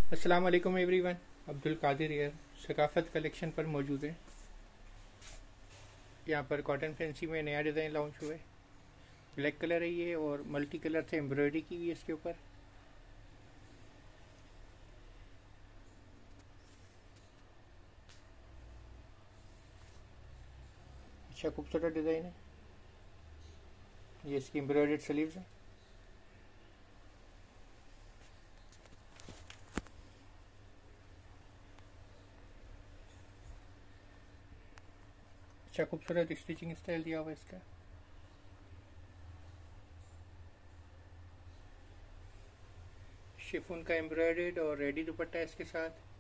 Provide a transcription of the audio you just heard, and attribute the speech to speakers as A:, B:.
A: अस्सलाम वालेकुम एवरीवन। अब्दुल कादिर यार सकाफ़त कलेक्शन पर मौजूद है। यहाँ पर कॉटन फैंसी में नया डिज़ाइन लॉन्च हुआ है। ब्लैक कलर है ये और मल्टी कलर से एम्ब्रॉयडरी की हुई है इसके ऊपर। अच्छा खूबसूरत डिज़ाइन है। ये इसकी एम्ब्रॉयडर्ड स्लीव्स है। अच्छा खूबसूरत स्टिचिंग स्टाइल दिया हुआ है इसका। शिफॉन का एम्ब्रॉयडर्ड और रेडी दुपट्टा है इसके साथ।